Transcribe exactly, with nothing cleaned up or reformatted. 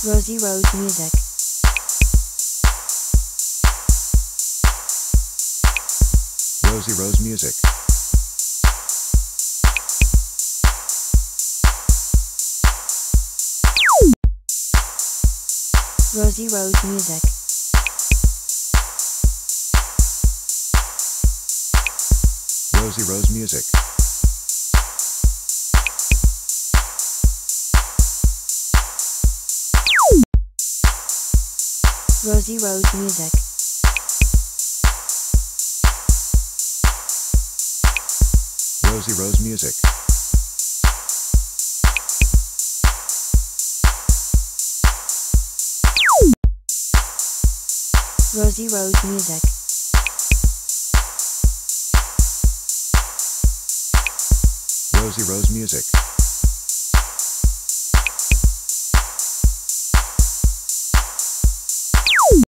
Rosy Rose Music. Rosy Rose Music. Rosy Rose Music. Rosy Rose Music. Rosy Rose Music. Rosy Rose Music. Rosy Rose Music. Rosy Rose Music.